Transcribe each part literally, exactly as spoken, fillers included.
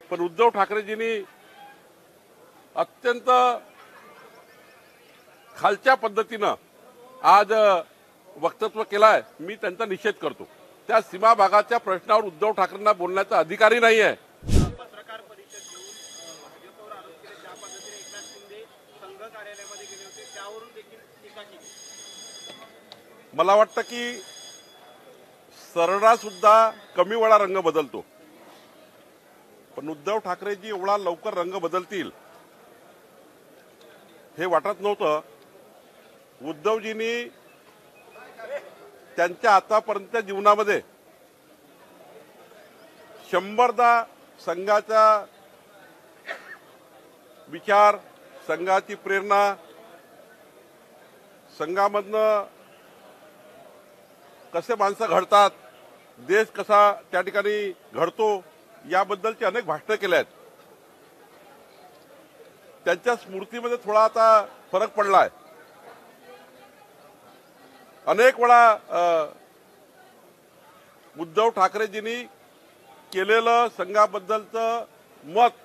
पण उद्धव ठाकरेजींनी अत्यंत खालच्या पद्धतीनं आज वक्तव्य केलाय। मी त्यांचा निषेध करतो। त्या सीमा भागाच्या प्रश्नावर उद्धव ठाकरेंना बोलण्याचा अधिकारही नाही आहे। पत्रकार परिषद घेऊन भाजपवर आरोप केले, ज्या पद्धतीने एकनाथ शिंदे संघ कार्यालयामध्ये गेले होते त्यावरून देखील टीका केली। मला वाटतं की सरडा सुद्धा कमी वेळा रंग बदलतो, पण उद्धव ठाकरेजी एवढा लवकर रंग बदलतील हे वाटत नव्हतं। उद्धवजींनी त्यांच्या आतापर्यंत जीवनामध्ये शंभरदा संघाचा विचार, संघाची प्रेरणा, संघामधनं कसे माणसं घडतात, देश कसा त्या ठिकाणी घडतो याबद्दलचे अनेक भाषणे केले आहेत। त्यांच्या स्मृतीमध्ये थोडा आता फरक पडलाय। अनेक वेळा उद्धव ठाकरेजींनी केलेलं संघाबद्दलचं मत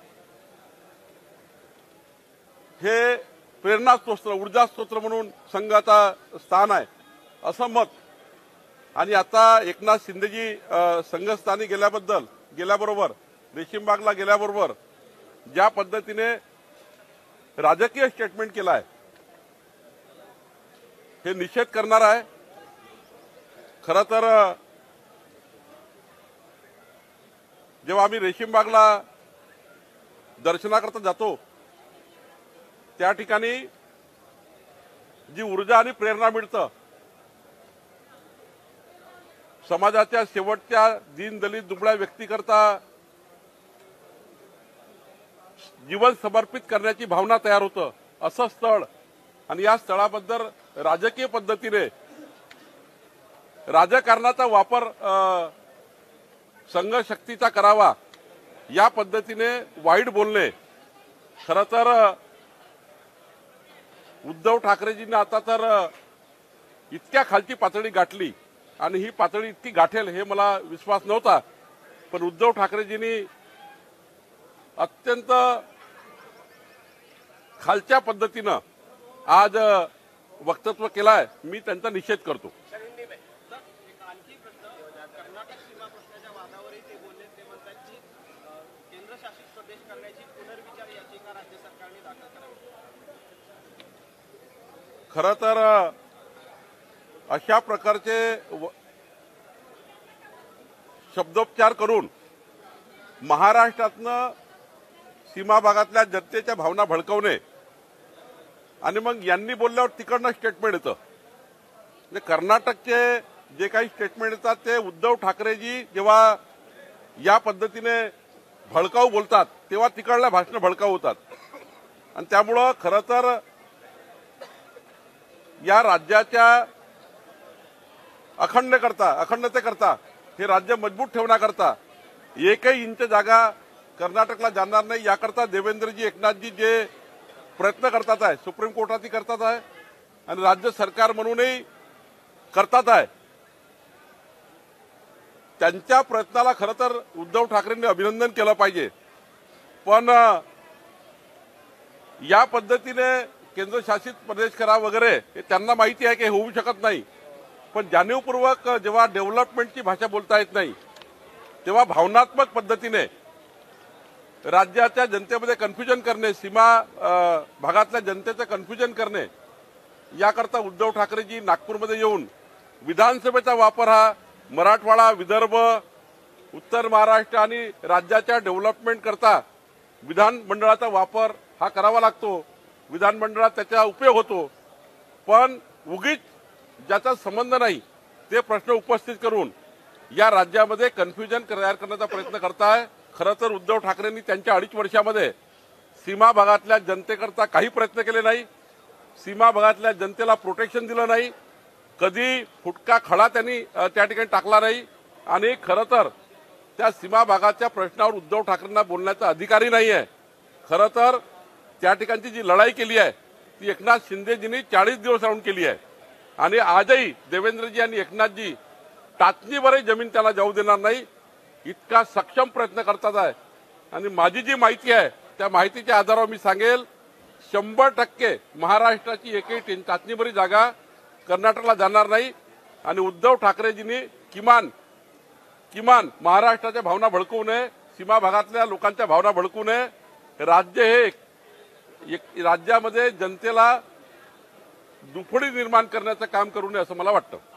हे प्रेरणा स्त्रोत, ऊर्जा स्त्रोत म्हणून संघाचा स्थान आहे असं मत। आणि आता एकनाथ शिंदेजी संघस्थानी गेल्याबद्दल गेल्याबरोबर रेशीमबागला गेल्याबरोबर ज्या पद्धतीने राजकीय स्टेटमेंट केलं आहे हे निषेध करणार आहे। खरं तर जेव्हा आम्ही रेशीमबागला दर्शनाकरता जातो त्या ठिकाणी जी ऊर्जा आणि प्रेरणा मिळतं, समाजाच्या शेवटच्या दीनदलित दुबळ्या व्यक्तीकरता जीवन समर्पित करण्याची भावना तयार होतं असं स्थळ। आणि या स्थळाबद्दल राजकीय पद्धतीने राजकारणाचा वापर संघ शक्तीचा करावा या पद्धतीने वाईट बोलणे, खरं तर उद्धव ठाकरेजींनी आता तर इतक्या खालची पातळी गाठली आणि ही पातळी इतकी गाठेल हे मला विश्वास नव्हता। पण उद्धव ठाकरेजींनी अत्यंत खालच्या पद्धतीनं आज वक्तव्य केलाय। मी त्यांचा निषेध करतो। आणखी प्रश्न, कर्नाटक सीमा प्रश्नाच्या वादावरही ते बोलले। ते म्हणतात की केंद्रशासित प्रदेश करण्याची पुनर्विचार याचिका राज्य सरकारने दाखल करावी। खरं तर अशा प्रकारचे शब्दोपचार करून महाराष्ट्रातनं सीमा भागातल्या जनतेच्या भावना भडकवणे आणि मग यांनी बोलल्यावर तिकडनं स्टेटमेंट येतं। म्हणजे कर्नाटकचे जे काही स्टेटमेंट येतात ते उद्धव ठाकरेजी जेव्हा या पद्धतीने भडकाऊ बोलतात तेव्हा तिकडल्या भाषणं भडकाऊ होतात। आणि त्यामुळं खरं तर या राज्याच्या अखंडकरता अखंडतेकरता हे राज्य मजबूत ठेवण्याकरता एकही इंच जागा कर्नाटकला जाणार नाही याकरता देवेंद्रजी एकनाथजी जे प्रयत्न करतात आहे, सुप्रीम कोर्टातही करतात आहे आणि राज्य सरकार म्हणूनही करतात आहे। त्यांच्या प्रयत्नाला खरं तर उद्धव ठाकरेंनी अभिनंदन केलं पाहिजे। पण या पद्धतीने केंद्रशासित प्रदेश करा वगैरे हे त्यांना माहिती आहे की होऊ शकत नाही। पण जाणीवपूर्वक जेव्हा डेव्हलपमेंटची भाषा बोलता येत नाही तेव्हा भावनात्मक पद्धतीने राज्याच्या जनतेमध्ये कन्फ्युजन करणे, सीमा भागातल्या जनतेचं कन्फ्युजन करणे याकरता उद्धव ठाकरेजी नागपूरमध्ये येऊन विधानसभेचा वापर हा मराठवाडा, विदर्भ, उत्तर महाराष्ट्र आणि राज्याच्या डेव्हलपमेंट करता विधानमंडळाचा वापर हा करावा लागतो। विधानमंडळात त्याचा उपयोग होतो, पण उगीच ज्याचा संबंध नाही ते प्रश्न उपस्थित करून या राज्यामध्ये कन्फ्युजन तयार करण्याचा प्रयत्न करताय। खरं तर उद्धव ठाकरेंनी त्यांच्या अडीच वर्षामध्ये सीमा भागातल्या जनतेकरता काही प्रयत्न केले नाही, सीमा भागातल्या जनतेला प्रोटेक्शन दिलं नाही, कधी फुटका खडा त्यांनी त्या ठिकाणी टाकला नाही। आणि खरं तर त्या सीमा भागाच्या प्रश्नावर उद्धव ठाकरेंना बोलण्याचा अधिकारही नाही आहे। खरं तर त्या ठिकाणची जी लढाई केली आहे ती एकनाथ शिंदेजींनी चाळीस दिवस राहून केली आहे आणि आजही देवेंद्रजी आणि एकनाथजी टाचणीवरही जमीन त्याला जाऊ देणार नाही इतका सक्षम प्रयत्न करतात आहे। आणि माझी जी माहिती आहे त्या माहितीच्या आधारावर मी सांगेल शंभर टक्के महाराष्ट्राची एकही चाचणीभरी जागा कर्नाटकला जाणार नाही आणि उद्धव ठाकरेजींनी किमान किमान महाराष्ट्राच्या भावना भडकवू नये, सीमा भागातल्या लोकांच्या भावना भडकवू नये. राज्य हे एक राज्यामध्ये जनतेला दुफडी निर्माण करण्याचं काम करू नये असं मला वाटतं.